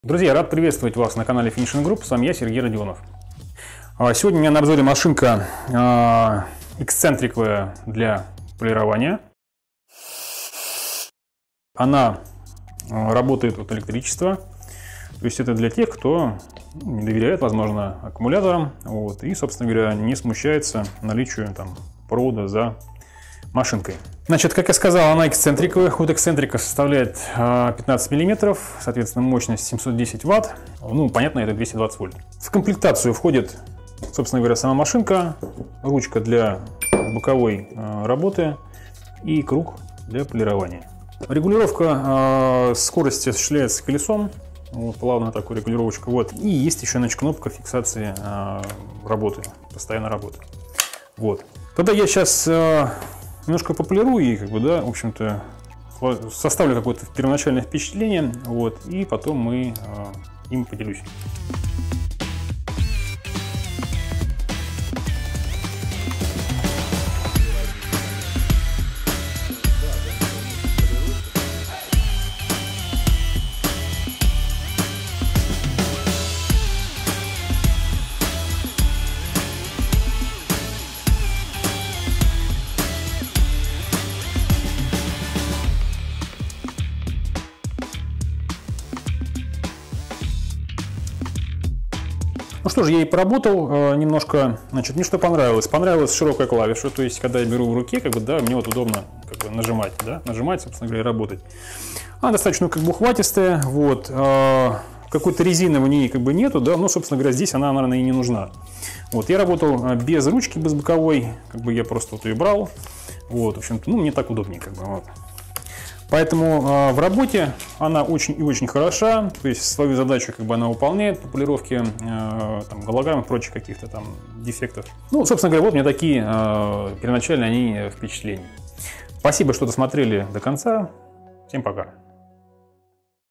Друзья, рад приветствовать вас на канале Finishing Group. С вами я, Сергей Родионов. Сегодня у меня на обзоре машинка эксцентриковая для полирования. Она работает от электричества. То есть это для тех, кто не доверяет, возможно, аккумуляторам. И, собственно говоря, не смущается наличию провода за машинкой. Значит, как я сказал, она эксцентриковая. Ход эксцентрика составляет 15 мм, соответственно, мощность 710 Вт. Понятно, это 220 вольт. В комплектацию входит, собственно говоря, сама машинка, ручка для боковой работы и круг для полирования. Регулировка скорости осуществляется колесом. Плавная такая регулировочка. И есть еще, кнопка фиксации работы, постоянной работы. Тогда я сейчас немножко пополирую и, в общем-то, составлю какое-то первоначальное впечатление, и потом мы им поделюсь. Ну что же, я и поработал немножко. Значит, мне что понравилось? Понравилась широкая клавиша, то есть, когда я беру в руке, мне удобно нажимать, нажимать, собственно говоря, и работать. Она достаточно ухватистая, какой-то резины в ней нету, но, собственно говоря, здесь она, наверное, и не нужна. Я работал без ручки, без боковой, я просто ее брал, в общем-то, мне так удобнее, Поэтому в работе она очень и очень хороша, то есть свою задачу она выполняет по полировке голограмм и прочих каких-то дефектов. Собственно говоря, у меня такие первоначальные впечатления. Спасибо, что досмотрели до конца. Всем пока.